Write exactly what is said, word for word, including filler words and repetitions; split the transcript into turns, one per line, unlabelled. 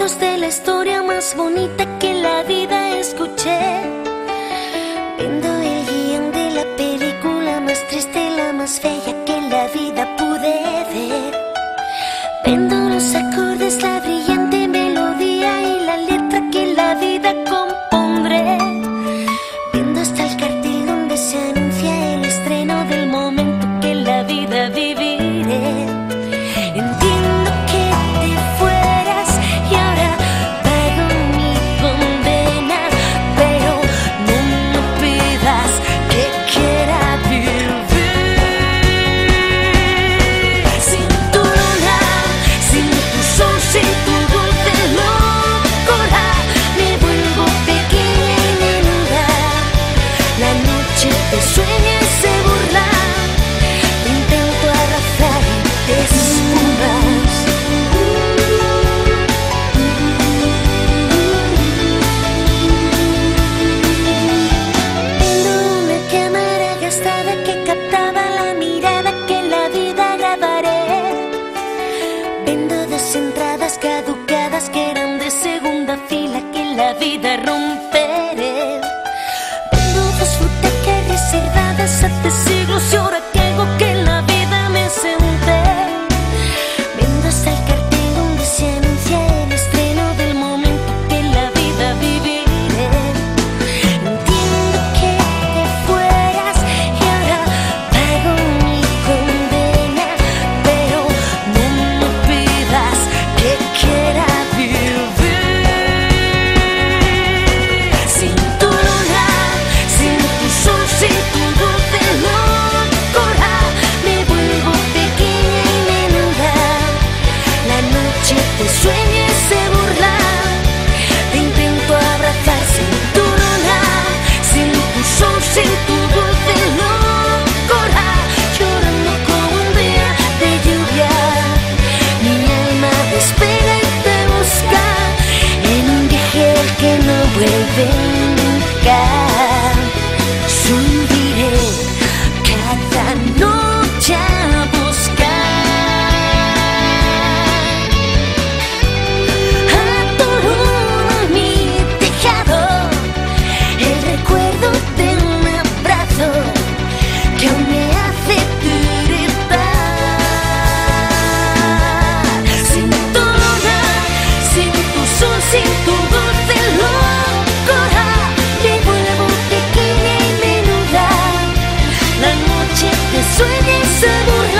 cuentos de la historia más bonita que en la vida escuché. Viendo el guión de la película más triste, la más bella que en la vida pude ver. Viendo los acordes, la brillante melodía y la letra que en la vida compondré. Viendo hasta el cartel donde se anuncia el estreno del momento que en la vida viviré. Entiendo que te fueras y ahora pago mi condena, pero no me pidas que quiera vivir sin tu luna, sin tu sol, sin tu dulce locura. Me vuelvo pequeña y menuda, la noche te sueña y se burla. Te intento abrazar y te espumas. Viendo una cámara gastada que captaba la mirada que en la vida grabaré. Viendo dos entradas caducadas que eran de segunda fila que en la vida romperé. Viendo dos butacas reservadas hace siglos y ahora que hago que en la vida me senté. Viendo hasta el cartel donde se anuncia el estreno del momento que en la vida viviré. Entiendo que te fueras y ahora pago mi condena, pero no me pidas que quiera vivir sin tu luna, sin tu sol, sin tu dulce locura. Me vuelvo pequeña y menuda, la noche te sueña y se burla. Te intento abrazar sin tu luna, sin tu sol, sin tu dulce locura. Llorando como un día de lluvia, mi alma despega y te busca en un viaje al que no vuelve nunca. Subiré cada noche a buscar adorno en mi tejado el recuerdo de un abrazo que aún me hace tiritar. Sin tu luna, sin tu sol, sin tu dulce locura, me vuelvo pequeña y menuda, la noche te sueña y se burla.